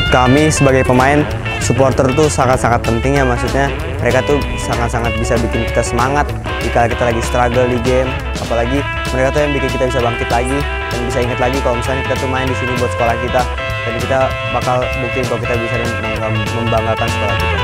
menurut kami sebagai pemain, supporter tuh sangat-sangat penting ya, maksudnya mereka tuh sangat-sangat bisa bikin kita semangat jika kita lagi struggle di game, apalagi mereka tuh yang bikin kita bisa bangkit lagi dan bisa ingat lagi kalau misalnya kita tuh main di sini buat sekolah kita dan kita bakal buktiin kalau kita bisa membanggakan sekolah kita.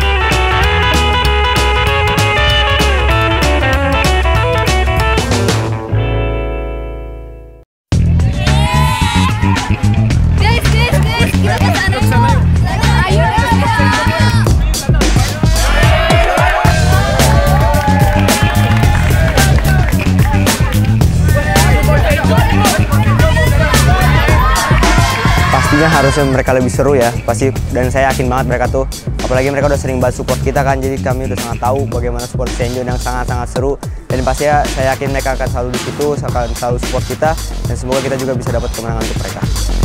Pastinya harusnya mereka lebih seru ya, pasti, dan saya yakin banget mereka tuh, apalagi mereka udah sering banget support kita kan, jadi kami udah sangat tahu bagaimana support St. John yang sangat-sangat seru, dan pasti ya, saya yakin mereka akan selalu di situ, akan selalu support kita, dan semoga kita juga bisa dapat kemenangan untuk mereka.